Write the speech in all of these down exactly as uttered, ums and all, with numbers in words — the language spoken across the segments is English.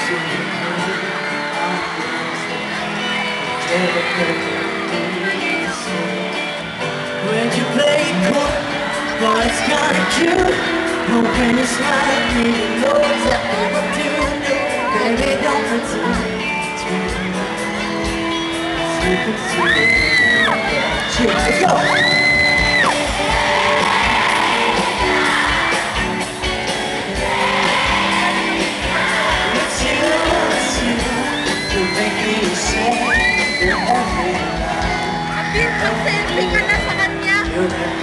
When you play it cool, boy, it's kinda cute. Oh, when you smile at me, you know exactly what to do. Baby, don't pretend to sleep into it. Cheers, let's go! It's you, it's you, you make me say you're every line. Mag-selfie ka na sa kanya. You're every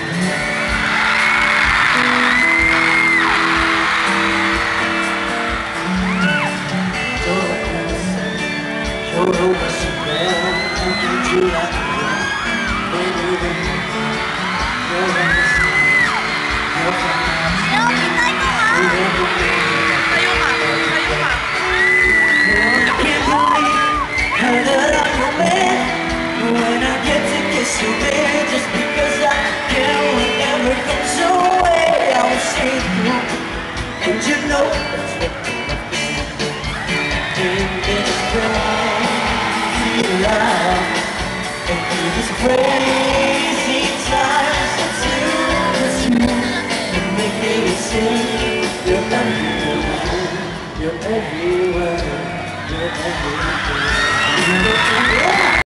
just because I can whenever it comes away, I will see you. And you know that's what in this crazy life, and through this crazy times, it's you, it's you that make me sing. You're everywhere, you're everywhere, you're everywhere.